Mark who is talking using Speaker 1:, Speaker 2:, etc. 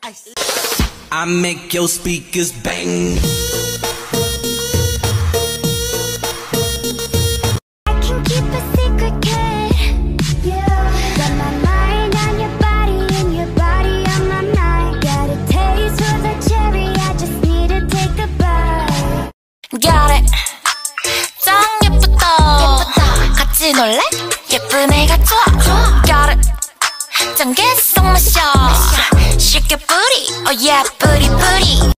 Speaker 1: I make your speakers bang.
Speaker 2: I can keep a secret, kid. Yeah. Got my mind on your body and your body on my mind. Got a taste for the cherry, I just need to take a bite.
Speaker 3: Got it. 짱 예쁘다. 같이 놀래? 예쁜 애가 좋아. Got it. 짱 개성 마셔. 쉽게 뿌리. Oh yeah, 뿌리 뿌리.